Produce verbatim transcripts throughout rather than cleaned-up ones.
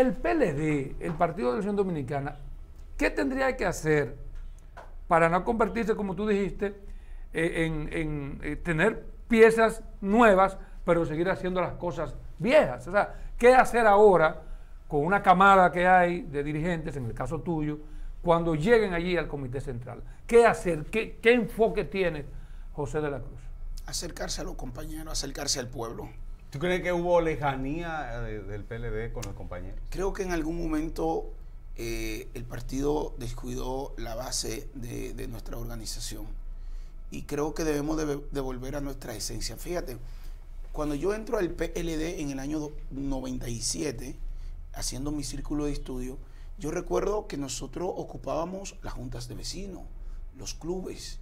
el P L D, el Partido de la Liberación Dominicana, ¿qué tendría que hacer para no convertirse, como tú dijiste, eh, en, en eh, tener piezas nuevas, pero seguir haciendo las cosas viejas? O sea, ¿qué hacer ahora con una camada que hay de dirigentes, en el caso tuyo, cuando lleguen allí al Comité Central? ¿Qué hacer? ¿Qué, qué enfoque tiene José de la Cruz? Acercarse a los compañeros, acercarse al pueblo. ¿Tú crees que hubo lejanía de, del P L D con los compañeros? Creo que en algún momento eh, el partido descuidó la base de, de nuestra organización y creo que debemos de, de volver a nuestra esencia. Fíjate, cuando yo entro al P L D en el año noventa y siete, haciendo mi círculo de estudio, yo recuerdo que nosotros ocupábamos las juntas de vecinos, los clubes,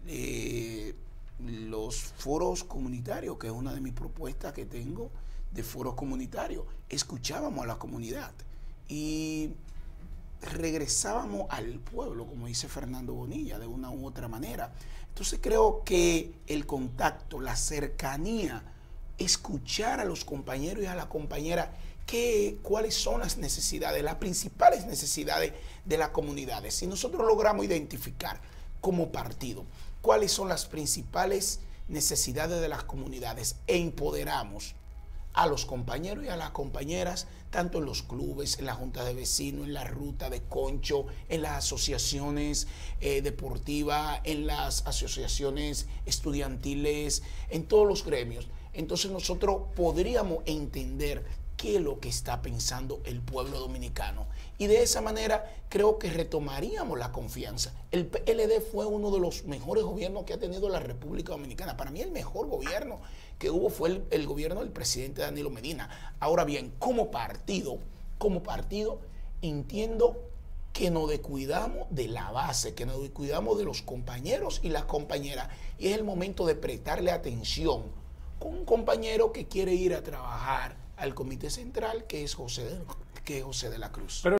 eh, los foros comunitarios, que es una de mis propuestas que tengo de foros comunitarios. Escuchábamos a la comunidad y regresábamos al pueblo, como dice Fernando Bonilla, de una u otra manera. Entonces creo que el contacto, la cercanía, escuchar a los compañeros y a la compañera qué, cuáles son las necesidades, las principales necesidades de las comunidades. Si nosotros logramos identificar como partido cuáles son las principales necesidades de las comunidades e empoderamos a los compañeros y a las compañeras, tanto en los clubes, en la junta de vecinos, en la ruta de concho, en las asociaciones eh, deportivas, en las asociaciones estudiantiles, en todos los gremios. Entonces nosotros podríamos entender qué es lo que está pensando el pueblo dominicano. Y de esa manera creo que retomaríamos la confianza. El P L D fue uno de los mejores gobiernos que ha tenido la República Dominicana. Para mí el mejor gobierno que hubo fue el, el gobierno del presidente Danilo Medina. Ahora bien, como partido, como partido, entiendo que nos descuidamos de la base, que nos descuidamos de los compañeros y las compañeras. Y es el momento de prestarle atención con un compañero que quiere ir a trabajar al Comité Central, que es José de, que es José de la Cruz. Pero